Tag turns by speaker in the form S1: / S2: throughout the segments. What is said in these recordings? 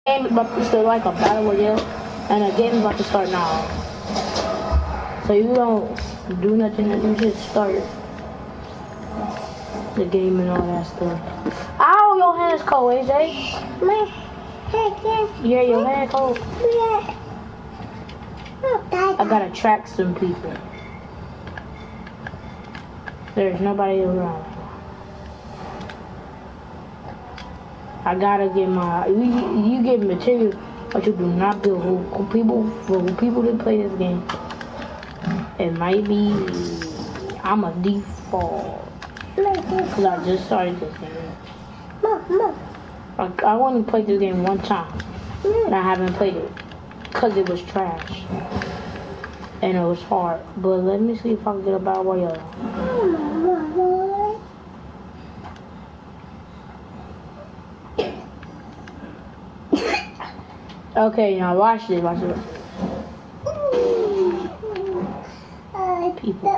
S1: Game is about to start like a battle royale, and the game is about to start now. So you don't do nothing, you just start the game and all that stuff. Ow, your hand's cold, AJ. Yeah, your hand cold. I gotta track some people. There's nobody around. I gotta get my. You get material, but you do not build who people that play this game. It might be I'm a default because I just started this game. I only played this game one time, and I haven't played it because it was trash and it was hard. But let me see if I can get a battle royale. Okay, now watch this. People.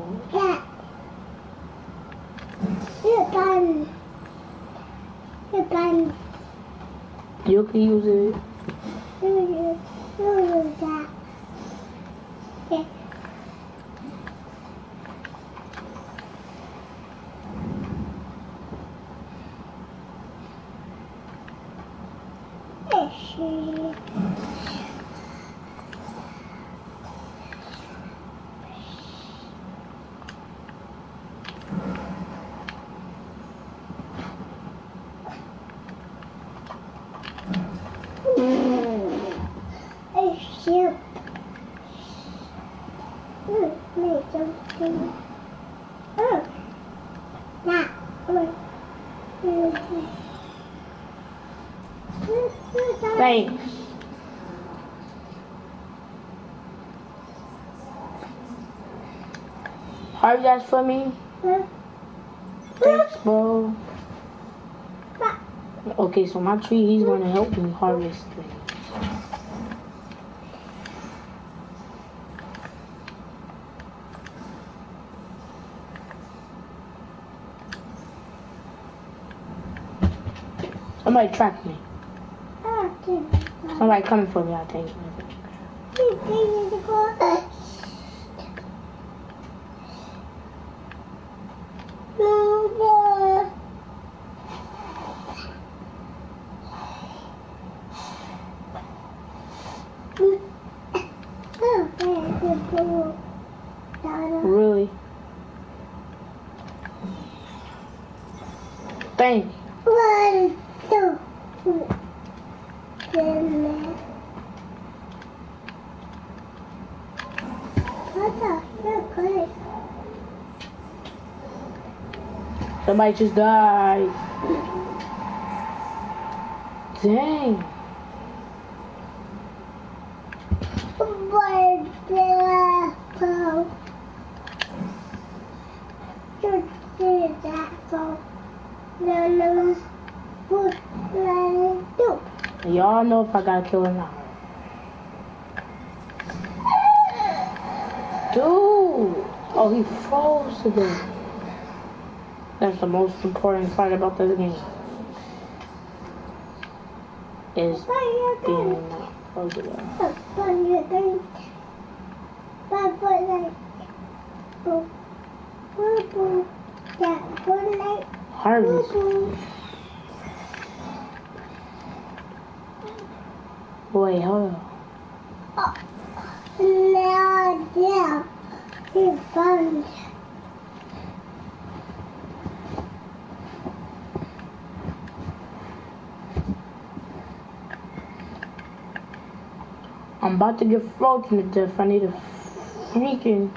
S1: You can use it.
S2: Use that. Okay.
S1: Thanks. Harvey, that's for me. Thanks, bro. Okay, so my tree, he's gonna help me harvest things. Somebody tracked me. Somebody coming for me, I think. Really? Thank you.
S2: 1, 2, 3.
S1: Somebody just died. Dang. Y'all know if I gotta kill or not. Dude! Oh, he froze to death. That's the most important part about this game. Is being not frozen to death. Harvest. Wait, hold on.
S2: Yeah. He's fun.
S1: I'm about to get frozen to death. I need a freaking...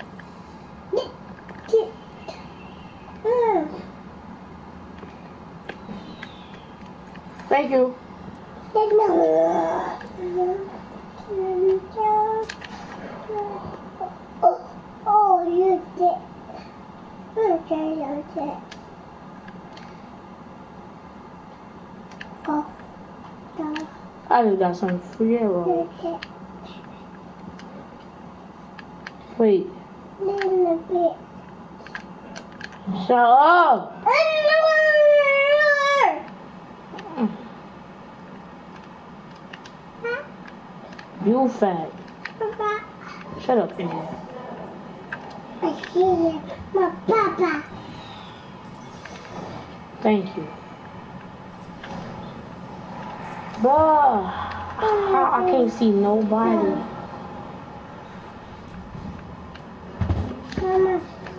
S1: Thank you.
S2: Oh, you did. Okay. Oh,
S1: I just got some free arrows. Wait. Shut up! You fat.
S2: Papa.
S1: Shut up, Indian.
S2: I see you. My papa.
S1: Thank you. Bruh, I can't see nobody.
S2: Mama.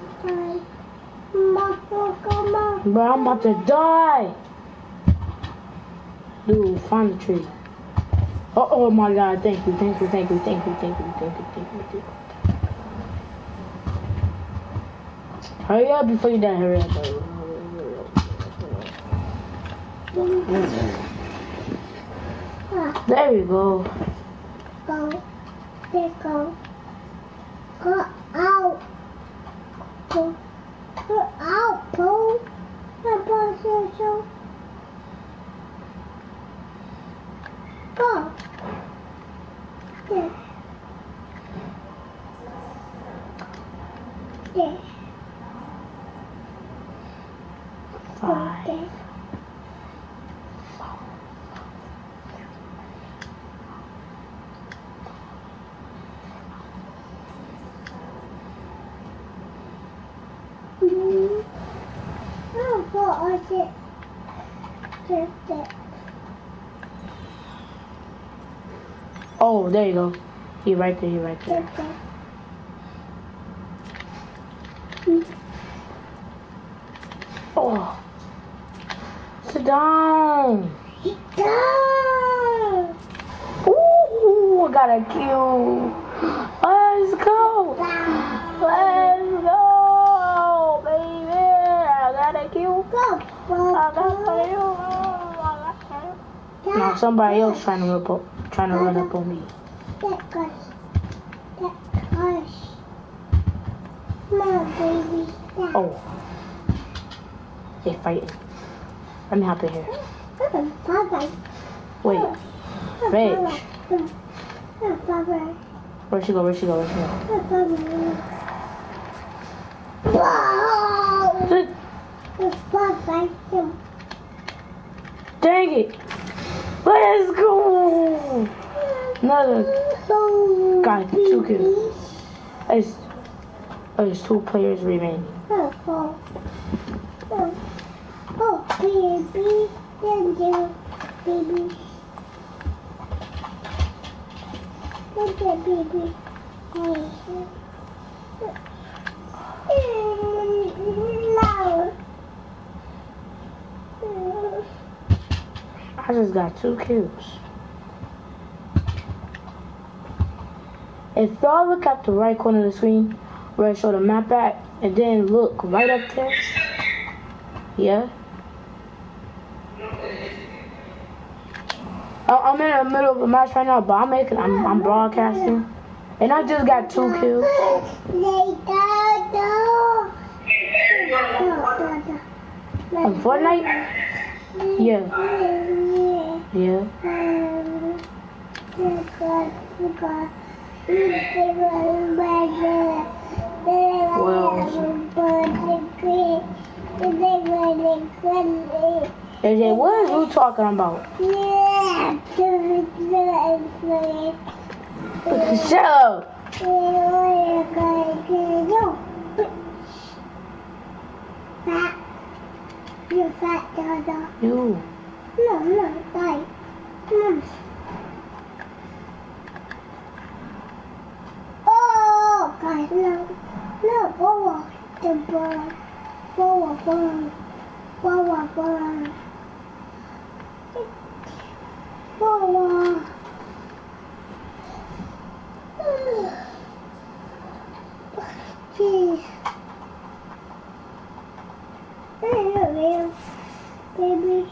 S2: Mama. Mama.
S1: Bro, I'm about to die. Dude, find the tree. Oh my God, thank you. Hurry up before you die, hurry up. There you go.
S2: Go. There go. Go out. Go. Go out, Paul. Papa says so. Go. There. There.
S1: Five.
S2: There.
S1: Oh, there you go. He right there. Oh. Sit down. Ooh, I got a kill. Let's go, baby. I got a kill. Now somebody else trying to run up on me.
S2: Baby.
S1: Oh, they fighting. Let me hop in here. Wait, Reg. Where'd she go? Dang it! Let's go! Another guy, 2 kills. There's 2 players remaining.
S2: Oh, baby. Thank you, baby. Look at baby.
S1: I just got 2 kills. If y'all look at the right corner of the screen where I show the map at, and then look right up there. Yeah. I'm in the middle of a match right now, but I'm broadcasting, and I just got 2 kills. On Fortnite? Yeah. AJ, what are you talking about? Shut up.
S2: You fat dada.
S1: You.
S2: No, die. Oh, guys, no, forward, the bird, forward. Jeez. Hey, baby.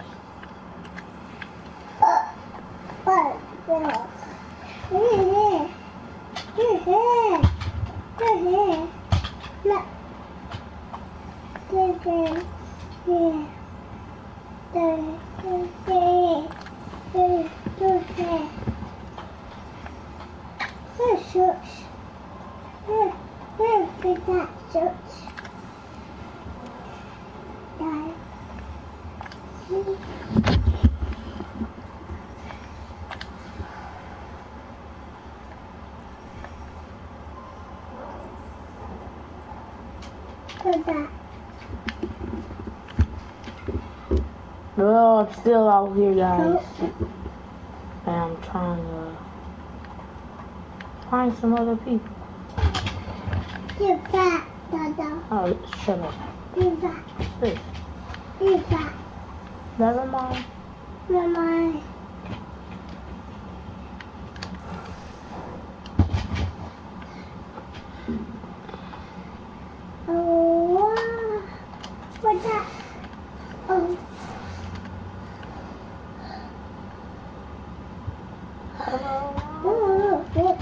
S2: Put that.
S1: Well, I'm still out here, guys. And I'm trying to find some other people.
S2: Give that, Dada.
S1: Oh, shut up.
S2: Give that.
S1: What's this?
S2: Give that.
S1: Never mind.
S2: Mama. Oh, wow. What's that? Oh. Oh, look.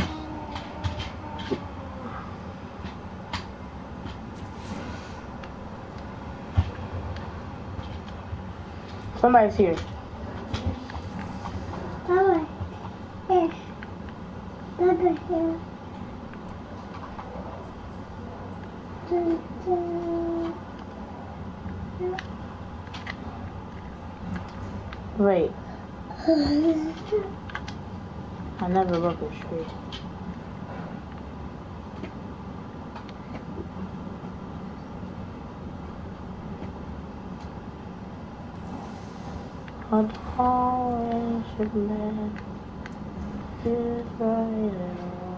S1: Somebody's here.
S2: Baba. Yes. Baba here. Dun, dun.
S1: Wait, I never look at straight. What always should let is right now.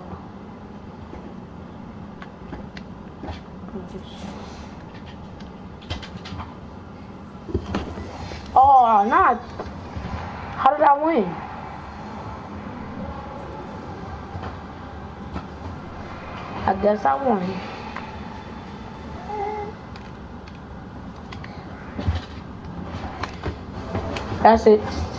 S1: Oh, not. How did I win? I guess I won. That's it.